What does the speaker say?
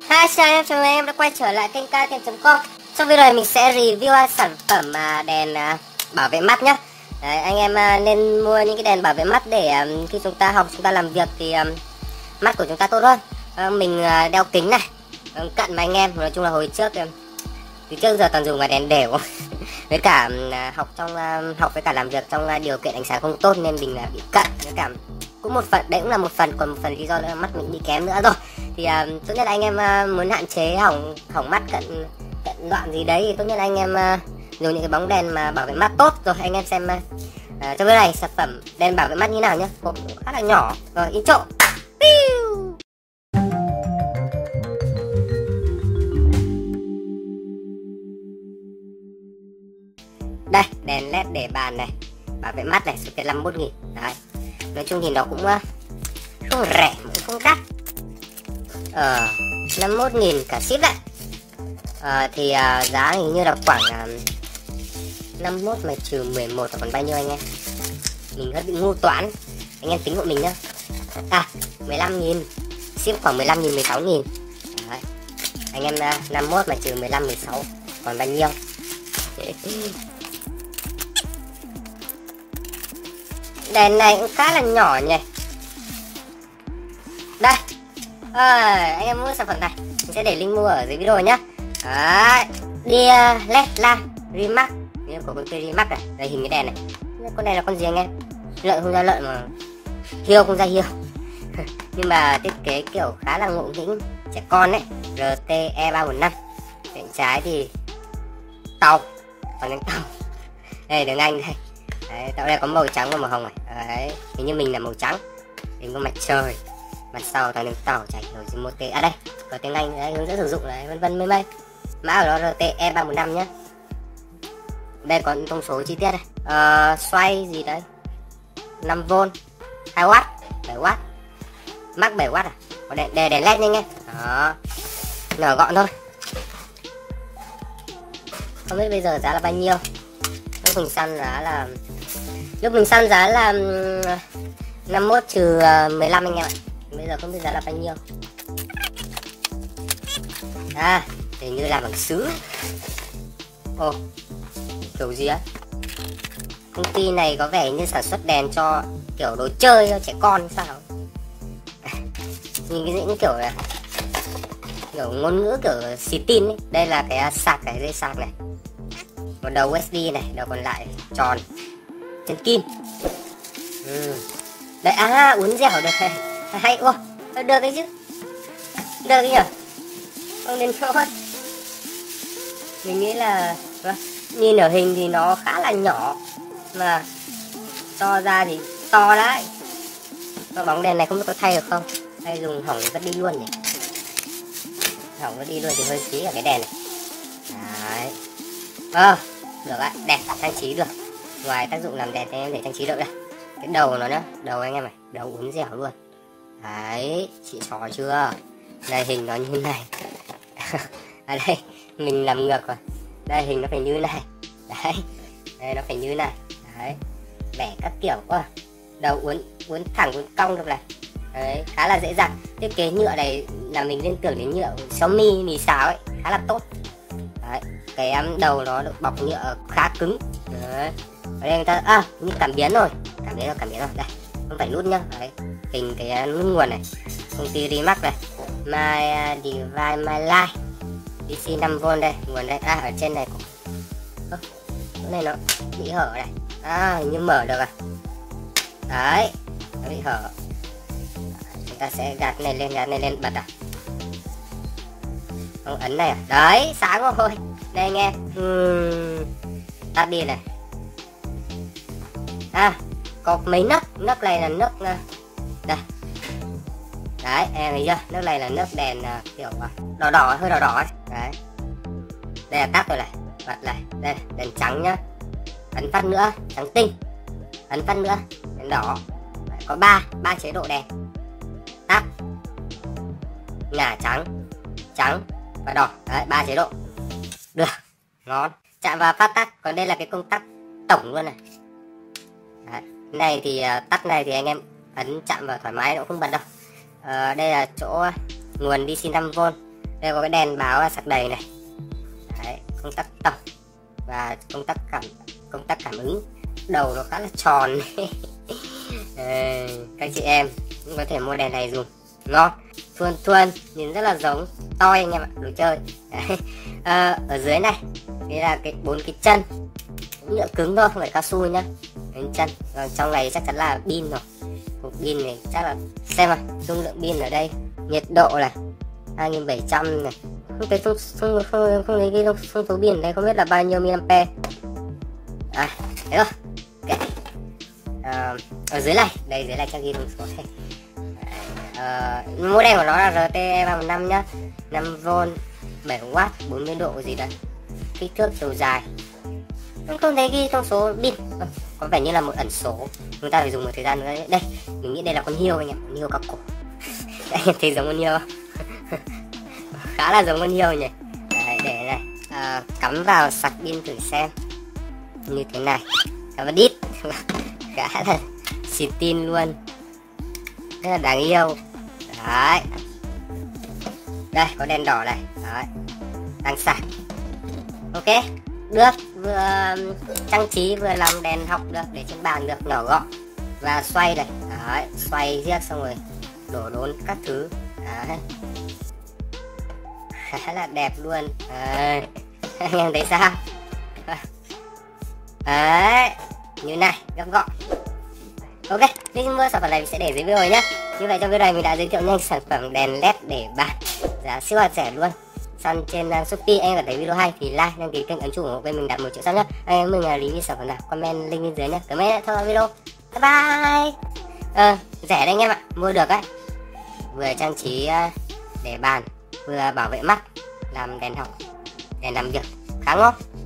Hi, chào em đã quay trở lại kênh KTM.com. Trong video này mình sẽ review sản phẩm đèn bảo vệ mắt nhé. Đấy, anh em nên mua những cái đèn bảo vệ mắt để khi chúng ta học, chúng ta làm việc thì mắt của chúng ta tốt hơn. Mình đeo kính này, cận mà anh em. Nói chung là hồi trước từ trước giờ toàn dùng đèn đều với cả học với cả làm việc trong điều kiện ánh sáng không tốt nên mình bị cận. Với cả cũng một phần đấy cũng là một phần, còn một phần lý do là mắt mình bị kém nữa rồi. Thì tốt nhất là anh em muốn hạn chế hỏng mắt, cận đoạn gì đấy thì tốt nhất là anh em dùng những cái bóng đèn mà bảo vệ mắt tốt. Rồi anh em xem trong video này sản phẩm đèn bảo vệ mắt như nào nhá. Hộp khá là nhỏ rồi, intro. Đây, đèn led để bàn này, bảo vệ mắt này, số tiền 51.000. Đấy, nói chung thì nó cũng không rẻ cũng không đắt, 51.000 cả ship đấy. Thì giá hình như là khoảng 51 mà trừ 11 là còn bao nhiêu anh em? Mình hơi bị ngu toán, anh em tính hộ mình nhá. 15.000, ship khoảng 15.000, 16.000. Đấy, anh em 51 mà trừ 15, 16 còn bao nhiêu? Đèn này cũng khá là nhỏ nhỉ. Đây, anh em mua sản phẩm này mình sẽ để link mua ở dưới video nhá. Đấy, Dear LED Lamp Rimax, như của công ty Rimax này. Đây hình cái đèn này, con này là con gì anh em? Lợn không ra lợn mà hiêu không ra hiêu. Nhưng mà thiết kế kiểu khá là ngộ nghĩnh, trẻ con đấy. RTE315. Bên trái thì tàu, còn đánh tàu. Đây đường Anh đây. Đấy, tại đây có màu trắng và màu hồng này. Đấy, hình như mình là màu trắng. Hình có mặt trời. Mặt sau thằng đường tàu chạy rồi gì một đây có tiếng Anh đấy, hướng dẫn sử dụng đấy, vân vân mây mây. Mã của nó RTE315 nhá. Đây có thông số chi tiết đây. Xoay gì đấy, 5V, 2W, 7W, max 7W à. Có đèn led nhanh nghe. Đó, nhỏ gọn thôi. Không biết bây giờ giá là bao nhiêu. Lúc mình săn giá là 51 trừ 15 anh em ạ. Bây giờ không biết giá là bao nhiêu. Hình như là bằng sứ. Kiểu gì á? Công ty này có vẻ như sản xuất đèn cho kiểu đồ chơi cho trẻ con sao? Nhìn cái những kiểu này, kiểu ngôn ngữ kiểu xì tin ấy. Đây là cái sạc, cái dây sạc này. Một đầu USB này, đầu còn lại tròn, chân kim. Đấy, uốn dẻo được hay. Được đấy chứ, được đấy nhỉ, không đến chỗ. Mình nghĩ là nhìn ở hình thì nó khá là nhỏ mà to ra thì to đấy. Cái bóng đèn này không biết có thay được không, hay dùng hỏng vứt đi luôn nhỉ? Hỏng vứt đi luôn thì hơi phí ở cái đèn này. Đấy, được ạ, đẹp, trang trí được. Ngoài tác dụng làm đèn thì em để trang trí được đây. Cái đầu nó nữa, đầu anh em này, đầu uốn dẻo luôn. Đấy, chị xò chưa? Đây hình nó như này. Đây, mình làm ngược rồi. Đây hình nó phải như này. Đấy, đây nó phải như này. Đấy, vẽ các kiểu quá. Đầu uốn thẳng, uốn cong được này. Đấy, khá là dễ dàng. Thiết kế nhựa này là mình liên tưởng đến nhựa Xiaomi mì xào ấy, khá là tốt. Đấy, cái đầu nó được bọc nhựa khá cứng. Đấy, ở đây người ta như cảm biến rồi. Cảm biến rồi, đây, không phải nút nhá. Đấy, hình cái nút nguồn này, công ty Rimax này, My Device My Life, DC 5V đây, nguồn đây. Ở trên này chỗ này nó bị hở này, hình như mở được đấy, nó bị hở. Chúng ta sẽ gạt này lên bật không ấn này đấy, sáng rồi. Đây anh em, tắt đi này. Có mấy nấc này là nấc đây. Đấy, em thấy chưa? Nước này là nước đèn kiểu đỏ hơi đỏ ấy. Đấy. Đây là tắt rồi này, bật này. Đây, đèn trắng nhá. Ấn phát nữa, trắng tinh. Ấn phát nữa, đèn đỏ. Đấy, có 3 chế độ đèn. Tắt, ngả, trắng và đỏ. Đấy, 3 chế độ. Được, ngon. Chạm vào phát tắt, còn đây là cái công tắc tổng luôn này. Đấy. Này thì tắt này thì anh em ấn chạm vào thoải mái, nó không bật đâu. Đây là chỗ nguồn DC 5V. Đây có cái đèn báo sạc đầy này. Đấy, công tắc tổng và công tắc cảm ứng. Đầu nó khá là tròn. Các chị em cũng có thể mua đèn này dùng, ngon, thuần nhìn rất là giống toi anh em ạ, đồ chơi. Ở dưới này đây là cái 4 cái chân nhựa cứng thôi, không phải cao su nhá, cái chân. Và trong này chắc chắn là pin rồi. Cục pin này chắc là xem à, dung lượng pin ở đây, nhiệt độ này 2700 này, không thấy không thấy ghi thông số pin ở đây, không biết là bao nhiêu mAh. À thế rồi. Okay. Ở dưới này, đây dưới này chắc ghi thông số này. Model của nó là RTE 315 nhá, 5V 7W 40 độ gì đấy, kích thước chiều dài không thấy ghi thông số pin, có vẻ như là một ẩn số, chúng ta phải dùng một thời gian nữa. Đây mình nghĩ đây là con hiêu anh em, con hiêu cao cổ. Đấy, thấy giống con hiêu khá là giống con hiêu nhỉ. Đấy, để này cắm vào sạc pin thử xem như thế này, và đít khá là xịt tin luôn, rất là đáng yêu. Đấy, đây có đèn đỏ này, đấy, đang sạc. Ok, được, vừa trang trí vừa làm đèn học được, để trên bàn được, nhỏ gọn và xoay này. Đấy, xoay riết xong rồi đổ đốn các thứ. Đấy, khá là đẹp luôn. Đấy, anh em thấy sao? Đấy, như này, gấp gọn. Ok, link mua sản phẩm này mình sẽ để dưới video nhé. Như vậy trong video này mình đã giới thiệu nhanh sản phẩm đèn led để bàn, giá siêu là rẻ luôn, săn trên Shopee. Anh cảm thấy video hay thì like, đăng ký kênh, ấn chuông ủng hộ kênh mình đạt 1 triệu sub nhé. Anh em mình review sản phẩm nào comment link bên dưới nhé. Cảm ơn đã theo dõi video, bye bye. Rẻ đấy anh em ạ, mua được đấy, vừa trang trí để bàn, vừa bảo vệ mắt, làm đèn học, đèn làm việc, khá ngon.